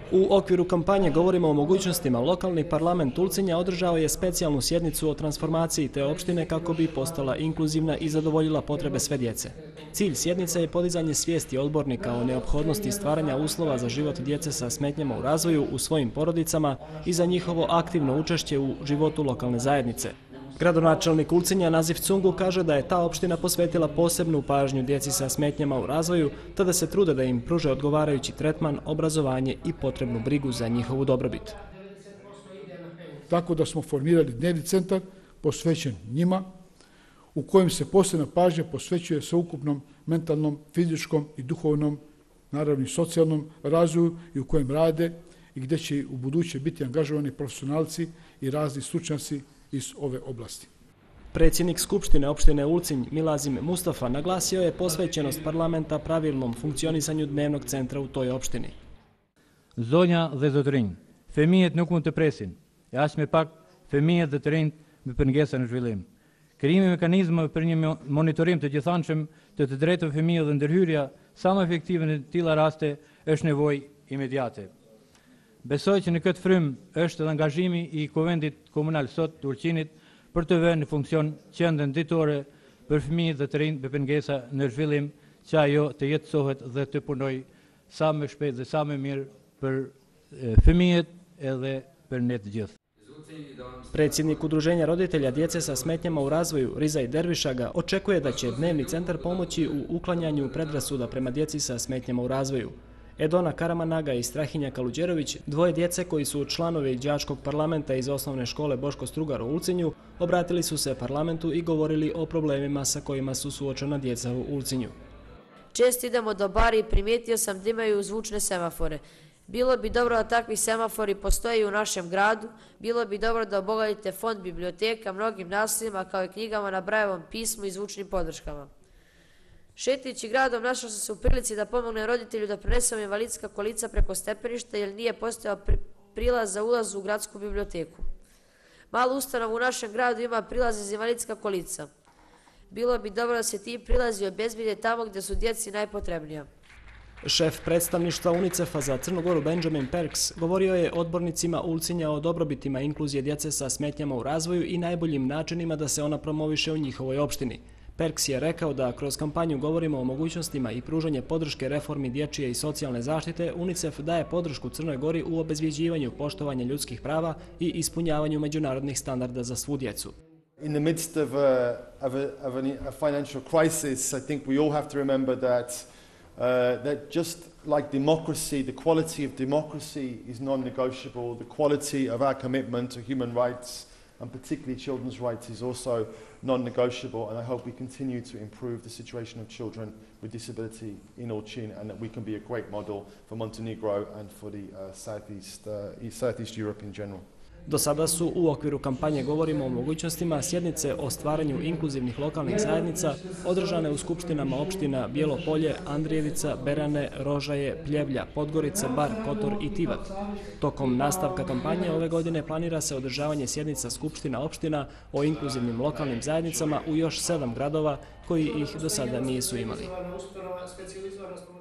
U okviru kampanje Govorimo o mogućnostima, lokalni parlament Ulcinja održao je specijalnu sjednicu o transformaciji te opštine kako bi postala inkluzivna i zadovoljila potrebe sve djece. Cilj sjednice je podizanje svijesti odbornika o neophodnosti stvaranja uslova za život djece sa smetnjama u razvoju u svojim porodicama i za njihovo aktivno učešće u životu lokalne zajednice. Gradonačelnik Ulcinja Nazif Cungu kaže da je ta opština posvetila posebnu pažnju djeci sa smetnjama u razvoju, te da se trude da im pruže odgovarajući tretman, obrazovanje i potrebnu brigu za njihovu dobrobit. Tako da smo formirali dnevni centar posvećen njima, u kojem se posebna pažnja posvećuje sveukupnom mentalnom, fizičkom i duhovnom, naravno i socijalnom razvoju i u kojem rade i gdje će u buduće biti angažovani profesionalci i razni stručnjaci iz ove oblasti. Predsjednik Skupštine opštine Ulcinj Milazim Mustafa naglasio je posvećenost parlamenta pravilnom funkcionisanju dnevnog centra u toj opštini. Zonja dhe zotërinj, fëmijët nuk mund të presin, e as me pak fëmijët dhe të rinjt me pengesa në zhvillim. Krijimi mekanizmave për një monitorim të gjithanshëm të drejtave fëmijëve dhe ndërhyrja sa më efektive në të tilla raste është nevojë imediate. Besoj që në këtë frymë është edhe angazhimi i Kuvendit Komunal sot të Ulqinit për të vënë në funksion qendrën ditore për fëmijët dhe të rinjt me pengesa në zhvillim, që ajo të jetësohet dhe të punojë sa më shpejt dhe sa më mirë për fëmijët edhe për ne të gjithë. Predsjednik Udruženja roditelja djece sa smetnjama u razvoju Rizaj Dervišaga očekuje da će dnevni centar pomoći u uklanjanju predrasuda prema djeci sa smetnjama u razvoju. Edona Karamanaga i Strahinja Kaluđerović, dvoje djece koji su članovi đačkog parlamenta iz osnovne škole Boško Strugar u Ulcinju, obratili su se parlamentu i govorili o problemima sa kojima su suočena djeca u Ulcinju. Često idemo do bari i primijetio sam da imaju zvučne semafore. Bilo bi dobro da takvi semafori postoje u našem gradu, bilo bi dobro da obogatite fond biblioteka mnogim naslovima kao i knjigama na Brajevom pismu i zvučnim podrškama. Šetajući gradom našao sam se u prilici da pomognem roditelju da prenesemo invalidska kolica preko stepeništa jer nije postojao prilaz za ulaz u gradsku biblioteku. Malu ustanovu u našem gradu ima prilaz iz invalidska kolica. Bilo bi dobro da se ti prilazi obezbijede tamo gdje su djeci najpotrebnija. Šef predstavništva UNICEF-a za Crnu Goru Benjamin Perks govorio je odbornicima Ulcinja o dobrobitima inkluzije djece sa smetnjama u razvoju i najboljim načinima da se ona promoviše u njihovoj opštini. Perks je rekao da kroz kampanju Govorimo o mogućnostima i pružanje podrške reformi dječje i socijalne zaštite, UNICEF daje podršku Crnoj Gori u obezvjeđivanju poštovanja ljudskih prava i ispunjavanju međunarodnih standarda za svu djecu. In the midst of a financial crisis, I think we all have to remember that just like democracy, the quality of democracy is non-negotiable. The quality of our commitment to human rights, and particularly children's rights, is also non-negotiable. And I hope we continue to improve the situation of children with disability in Ulcinj, and that we can be a great model for Montenegro and for the Southeast Europe in general. Do sada su u okviru kampanje Govorimo o mogućnostima sjednice o stvaranju inkluzivnih lokalnih zajednica održane u skupštinama opština Bijelo Polje, Andrijevica, Berane, Rožaje, Pljevlja, Podgorica, Bar, Kotor i Tivat. Tokom nastavka kampanje ove godine planira se održavanje sjednica skupština opština o inkluzivnim lokalnim zajednicama u još 7 gradova koji ih do sada nisu imali.